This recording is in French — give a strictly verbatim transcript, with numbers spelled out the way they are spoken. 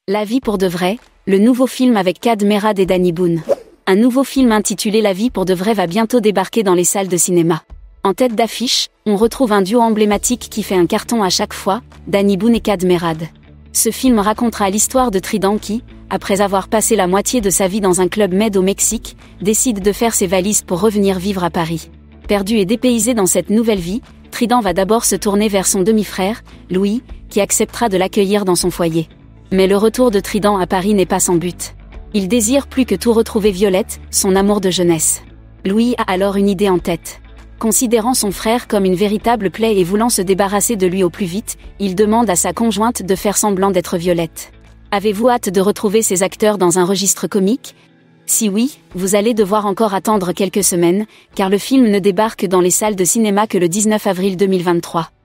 La vie pour de vrai, le nouveau film avec Kad Merad et Danny Boone. Un nouveau film intitulé La vie pour de vrai va bientôt débarquer dans les salles de cinéma. En tête d'affiche, on retrouve un duo emblématique qui fait un carton à chaque fois, Danny Boone et Kad Merad. Ce film racontera l'histoire de Trident qui, après avoir passé la moitié de sa vie dans un club med au Mexique, décide de faire ses valises pour revenir vivre à Paris. Perdu et dépaysé dans cette nouvelle vie, Trident va d'abord se tourner vers son demi-frère, Louis, qui acceptera de l'accueillir dans son foyer. Mais le retour de Trident à Paris n'est pas sans but. Il désire plus que tout retrouver Violette, son amour de jeunesse. Louis a alors une idée en tête. Considérant son frère comme une véritable plaie et voulant se débarrasser de lui au plus vite, il demande à sa conjointe de faire semblant d'être Violette. Avez-vous hâte de retrouver ces acteurs dans un registre comique ? Si oui, vous allez devoir encore attendre quelques semaines, car le film ne débarque dans les salles de cinéma que le dix-neuf avril deux mille vingt-trois.